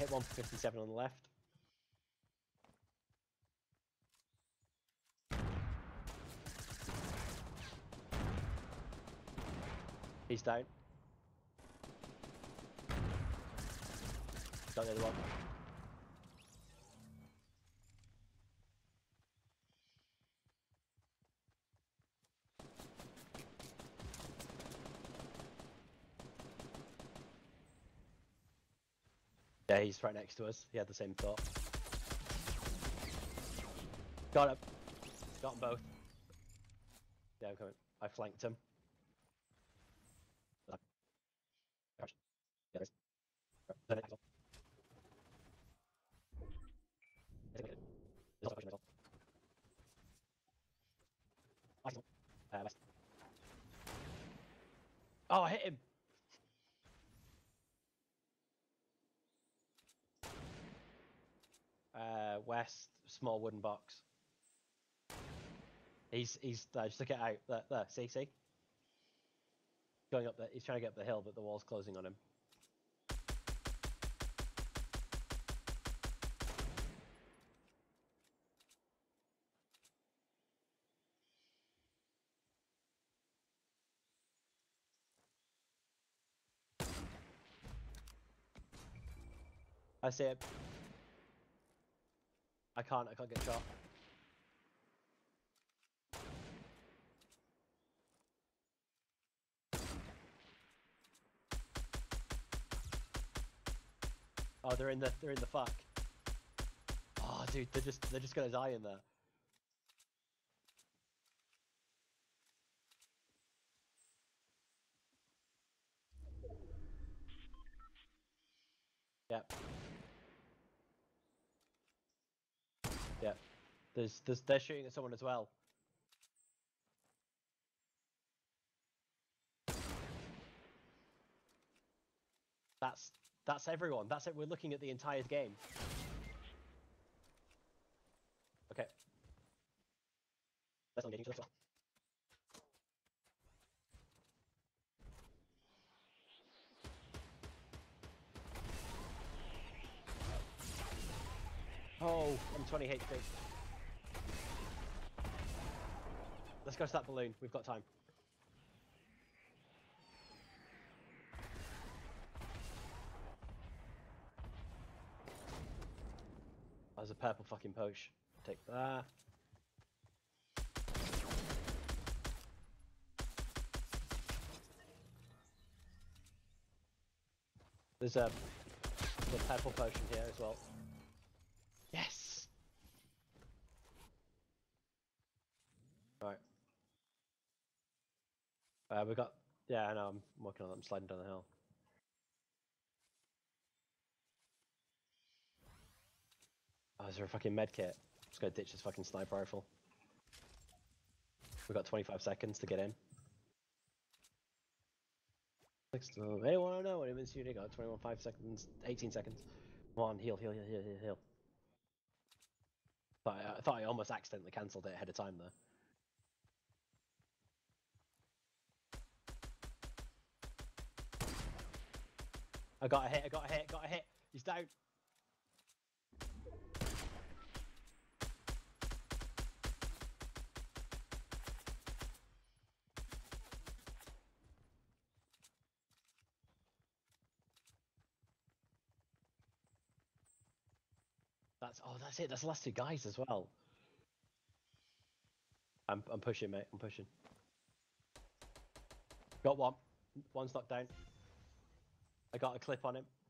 hit one for 57 on the left. He's down. Got the other one. Yeah, he's right next to us. He had the same thought. Got him. Got them both. Yeah, I'm coming. I flanked him. Oh, I hit him! West, small wooden box. He's just look it out. There, see? Going up there, he's trying to get up the hill, but the wall's closing on him. I see it. I can't get shot. Oh, they're in the fuck. Oh, dude, they're just gonna die in there. Yep. Yep. They're shooting at someone as well. That's everyone. That's it. We're looking at the entire game. Okay. Let's engage each other. Oh, I'm 20 HP. Let's go to that balloon. We've got time. There's a purple fucking poach. Take that. There's a purple potion here as well. Yes! Right. We got... Yeah, I know, I'm working on that. I'm sliding down the hill. Oh, is there a fucking med kit? Just gonna ditch this fucking sniper rifle. We've got 25 seconds to get in. Anyone I know what even shooting? Got 21, 5 seconds, 18 seconds. Come on, heal. I thought I almost accidentally cancelled it ahead of time though. I got a hit. He's down. That's it. That's the last two guys as well. I'm pushing, mate. I'm pushing. Got one. One's knocked down. I got a clip on him.